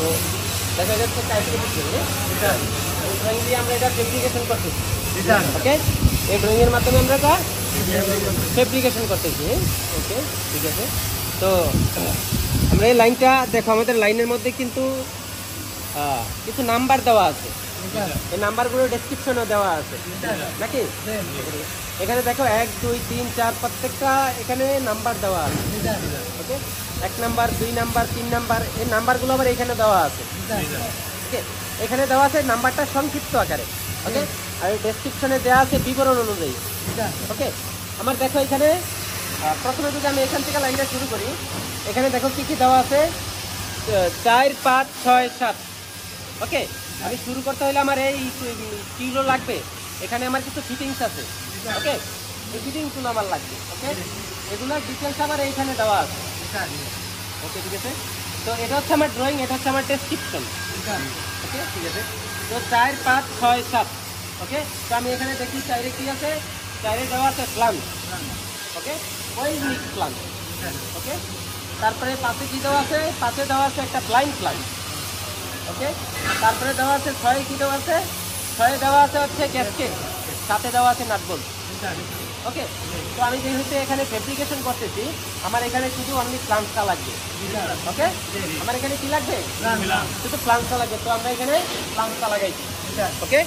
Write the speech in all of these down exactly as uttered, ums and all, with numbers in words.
দেখা যাচ্ছে টাইপের ভিতরে ড্রয়িং দিয়ে আমরা এটা ফেব্রিকেশন করতেছি। ওকে, এই ড্রয়িং এর মাধ্যমে আমরা এটা ফেব্রিকেশন করতেছি। ওকে, ঠিক আছে। তো আমরা এই লাইনটা দেখো, আমাদের লাইনের মধ্যে কিন্তু কিছু নাম্বার দেওয়া আছে, এই নাম্বারগুলো ডেসক্রিপশনে দেওয়া আছে নাকি? এখানে দেখো এক দুই তিন চার প্রত্যেকটা এখানে নাম্বার দেওয়া আছে। ওকে, এক নাম্বার, দুই নাম্বার, তিন নাম্বার, এই নাম্বারগুলো আবার এখানে দেওয়া আছে। ওকে, এখানে দেওয়া আছে নাম্বারটা সংক্ষিপ্ত আকারে। ওকে, আর এই ডেসক্রিপশনে দেওয়া আছে বিবরণ অনুযায়ী। ওকে, আমার দেখো এখানে প্রথমে যদি আমি এখান থেকে লাইনটা শুরু করি, এখানে দেখো কি কি দেওয়া আছে, চার পাঁচ ছয় সাত। ওকে, আমি শুরু করতে হলে আমার এই কিলো লাগবে, এখানে আমার কিছু ফিটিংস আছে। ওকে, এই ফিটিংসগুলো আমার লাগবে। ওকে, এগুলোর ডিটেলস আমার এইখানে দেওয়া আছে। ওকে, ঠিক আছে। তো এটা হচ্ছে আমার ড্রয়িং, এটা হচ্ছে আমার ডেসক্রিপশন। ওকে, ঠিক আছে। তো চার পাঁচ ছয় সাত। ওকে, তো আমি এখানে দেখি চাইরে কি আছে, চাইরে দেওয়া আছে plant. Okay, well mix plant. Okay, তারপরে পাশে কি দেওয়া আছে, পাশে দেওয়া আছে একটা ব্লাইন্ড প্লান্ট। ওকে, তারপরে দেওয়া আছে ছয়ে কি দেওয়া আছে, ছয়ে দেওয়া আছে হচ্ছে ক্যাসকেড, সাথে দেওয়া আছে নাটবল। ওকে, তো আমি যেহেতু এখানে ফেব্রিকেশন করতেছি, আমার এখানে শুধু অনলি প্লান্টটা লাগবে। ওকে, আমার এখানে কি লাগবে, শুধু প্লান্টটা লাগবে। তো আমরা এখানে প্লান্টটা লাগাইছি। ওকে,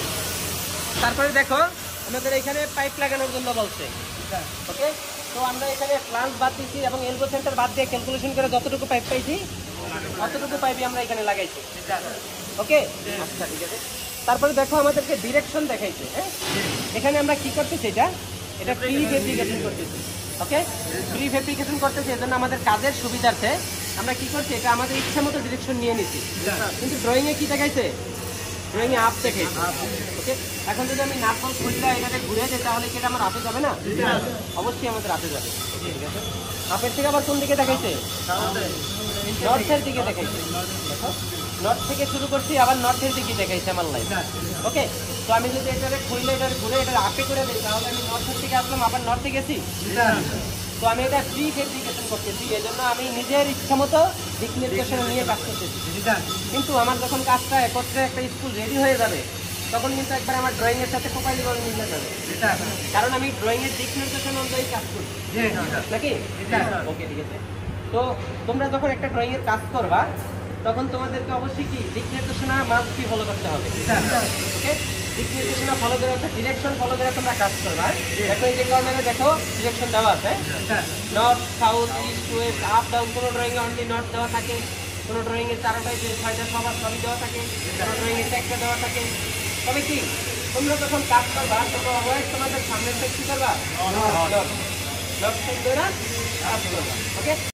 তারপরে দেখো আমাদের এখানে পাইপ লাগানোর জন্য বলছে। ওকে, তো আমরা এখানে প্লান্ট বাদ দিচ্ছি এবং এলবো সেন্টার বাদ দিয়ে ক্যালকুলেশন করে যতটুকু পাইপ পাইছি অতটুকু পাইপই আমরা এখানে লাগাইছি। ওকে, আচ্ছা, ঠিক আছে। তারপরে দেখো আমাদেরকে ডিরেকশন দেখাইছে। হ্যাঁ, এখানে আমরা কি করতেছি, এটা এটা প্রি ফেব্রিকেশন করতেছি। ওকে, প্রি ফেব্রিকেশন করতেছি, এজন্য আমাদের কাজের সুবিধার্থে আমরা কি করছি, এটা আমাদের ইচ্ছা মতো ডিরেকশন নিয়ে নিচ্ছি। কিন্তু ড্রয়িং এ কি দেখাইছে, ড্রয়িং এ আপ দেখাইছে। ওকে, এখন যদি আমি নাটবল খুললে এটাকে ঘুরে যাই, তাহলে কি এটা আমার আপে যাবে না? অবশ্যই আমাদের আপে যাবে। ঠিক আছে, আপের থেকে আবার কোন দিকে দেখাইছে, নর্থের দিকে দেখাইছে। নর্থ থেকে শুরু করছি, আবার নর্থের দিকে দেখাইছে আমার লাইন। ওকে, তো আমি যদি এটাকে খুললে এটার ঘুরে এটার আপে করে দিই, তাহলে আমি নর্থের থেকে আসলাম, আবার নর্থে গেছি। তো আমি এটা প্রি ফেব্রিকেশন করতেছি, এই জন্য আমি নিজের ইচ্ছা মতো দিক নির্দেশনা নিয়ে কাজ করতেছি। কিন্তু আমার যখন কাজটা একত্রে একটা স্কুল রেডি হয়ে যাবে, তখন কিন্তু একবার আমার ড্রয়িং এর সাথে প্রোফাইল করে মিলে যাবে, কারণ আমি ড্রয়িং এর দিক নির্দেশনা অনুযায়ী কাজ করি নাকি? ওকে, ঠিক আছে। তো তোমরা যখন একটা ড্রয়িং এর কাজ করবা, তখন তোমাদেরকে অবশ্যই কি দিক নির্দেশনা মাস্ট বি ফলো করতে হবে। ওকে, দিক নির্দেশনা ফলো করে হচ্ছে ডিরেকশন ফলো করে তোমরা কাজ করবা। দেখো এই যে কর্নারে দেখো ডিরেকশন দেওয়া আছে, north south east west up down. কোনো ড্রয়িং এ অনলি নর্থ দেওয়া থাকে, কোনো ড্রয়িং এর চারটায় যে ছয়টা সবার সবই দেওয়া থাকে, কোনো ড্রয়িং এর একটা দেওয়া থাকে। তবে কি তোমরা যখন কাজ করবা, তখন অলওয়েজ তোমাদের সামনের সাইড কি করবা, নর্থ নর্থ সাইড ধরে কাজ করবা। ওকে।